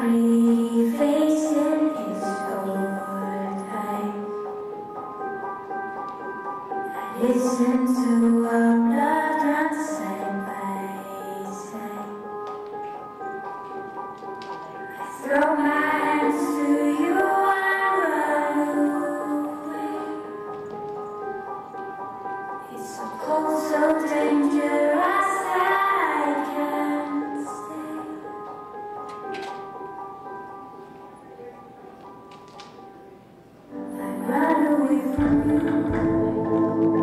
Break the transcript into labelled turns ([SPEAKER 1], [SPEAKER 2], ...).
[SPEAKER 1] refacing his old time. I listen to our blood run side by side. I throw my hands to you and run away. It's so cold, so dangerous that I can't stay. I run away from you.